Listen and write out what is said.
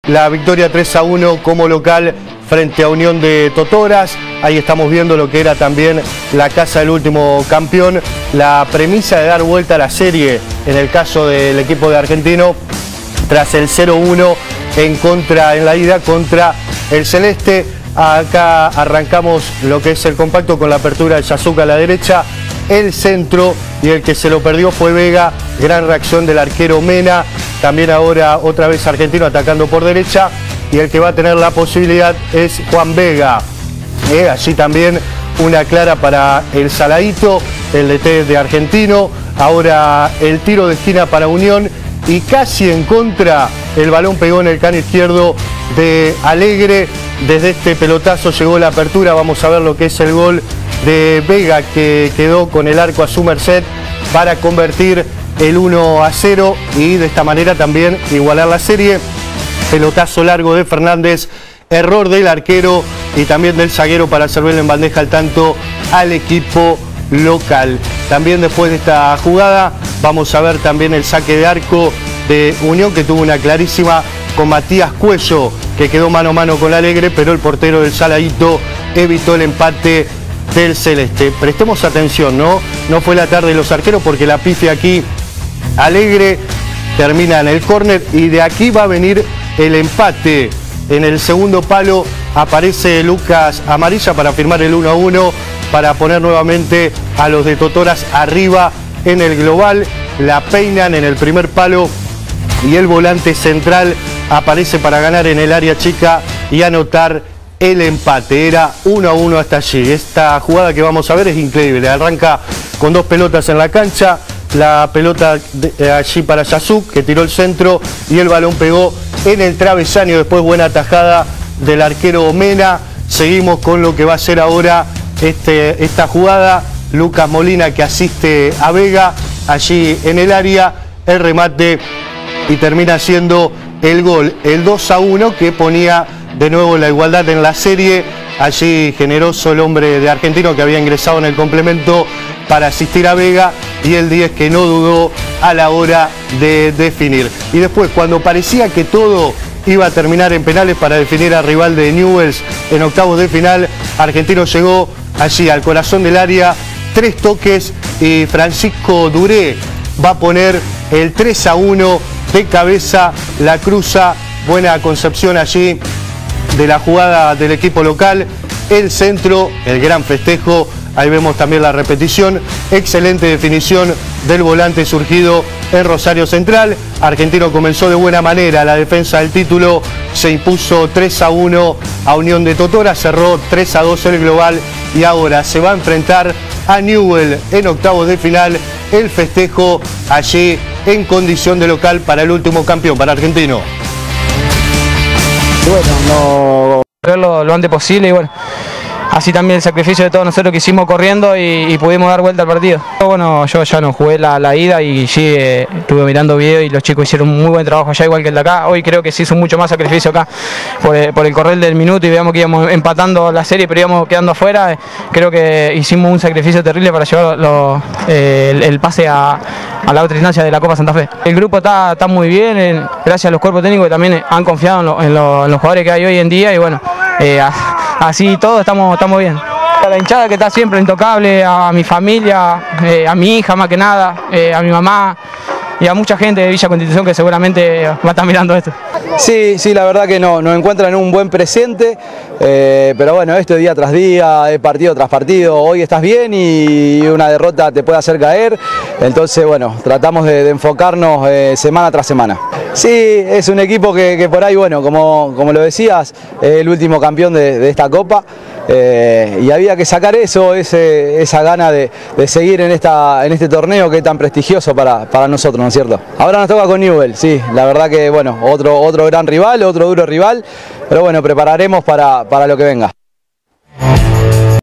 La victoria 3-1 como local frente a Unión de Totoras. Ahí estamos viendo lo que era también la casa del último campeón. La premisa de dar vuelta a la serie en el caso del equipo de Argentino tras el 0-1 en la ida contra el Celeste. Acá arrancamos lo que es el compacto con la apertura de Yasuka a la derecha, el centro, y el que se lo perdió fue Vega. Gran reacción del arquero Mena. También ahora otra vez Argentino atacando por derecha, y el que va a tener la posibilidad es Juan Vega. Allí también una clara para el Saladito, el DT de Argentino. Ahora el tiro de esquina para Unión y casi en contra, el balón pegó en el cano izquierdo de Alegre. Desde este pelotazo llegó la apertura. Vamos a ver lo que es el gol de Vega, que quedó con el arco a su merced para convertir el 1-0 y de esta manera también igualar la serie. Pelotazo largo de Fernández, error del arquero y también del zaguero para servirle en bandeja al tanto al equipo local. También después de esta jugada vamos a ver también el saque de arco de Unión, que tuvo una clarísima con Matías Cuello, que quedó mano a mano con Alegre, pero el portero del Saladito evitó el empate del Celeste. Prestemos atención, no fue la tarde de los arqueros, porque la pifia aquí Alegre termina en el córner y de aquí va a venir el empate. En el segundo palo aparece Lucas Amarilla para firmar el 1-1, para poner nuevamente a los de Totoras arriba en el global. La peinan en el primer palo y el volante central aparece para ganar en el área chica y anotar el empate. Era 1-1 hasta allí. Esta jugada que vamos a ver es increíble. Arranca con dos pelotas en la cancha. La pelota allí para Yasuk, que tiró el centro y el balón pegó en el travesaño. Después buena tajada del arquero Mena. Seguimos con lo que va a ser ahora esta jugada. Lucas Molina, que asiste a Vega allí en el área. El remate y termina siendo el gol, el 2-1, que ponía de nuevo la igualdad en la serie. Allí generoso el hombre de Argentino, que había ingresado en el complemento para asistir a Vega, y el 10 que no dudó a la hora de definir. Y después, cuando parecía que todo iba a terminar en penales para definir al rival de Newell's en octavos de final, Argentino llegó allí al corazón del área, 3 toques y Francisco Duré va a poner el 3-1 de cabeza. La cruza, buena concepción allí de la jugada del equipo local, el centro, el gran festejo. Ahí vemos también la repetición. Excelente definición del volante surgido en Rosario Central. Argentino comenzó de buena manera la defensa del título. Se impuso 3-1 a Unión de Totoras. Cerró 3-2 el global. Y ahora se va a enfrentar a Newell's en octavos de final. El festejo allí en condición de local para el último campeón, para Argentino. Bueno, verlo lo antes posible y bueno, así también el sacrificio de todos nosotros que hicimos corriendo y pudimos dar vuelta al partido. Bueno, yo ya no jugué la ida y sí, estuve mirando videos y los chicos hicieron un muy buen trabajo allá, igual que el de acá. Hoy creo que se hizo mucho más sacrificio acá por el correr del minuto, y veíamos que íbamos empatando la serie pero íbamos quedando afuera. Creo que hicimos un sacrificio terrible para llevar el pase a la otra instancia de la Copa Santa Fe. El grupo está muy bien, gracias a los cuerpos técnicos que también han confiado en los jugadores que hay hoy en día, y bueno, así todos estamos bien. A la hinchada que está siempre intocable, a mi familia, a mi hija más que nada, a mi mamá y a mucha gente de Villa Constitución que seguramente va a estar mirando esto. Sí, la verdad que nos encuentran en un buen presente, pero bueno, esto es día tras día, es partido tras partido. Hoy estás bien y una derrota te puede hacer caer, entonces bueno, tratamos de enfocarnos semana tras semana. Sí, es un equipo que por ahí, bueno, como lo decías, es el último campeón de esta Copa, y había que sacar esa gana de seguir en este torneo que es tan prestigioso para nosotros, ¿no es cierto? Ahora nos toca con Newell's, sí, la verdad que bueno, otro gran rival, otro duro rival, pero bueno, prepararemos para lo que venga.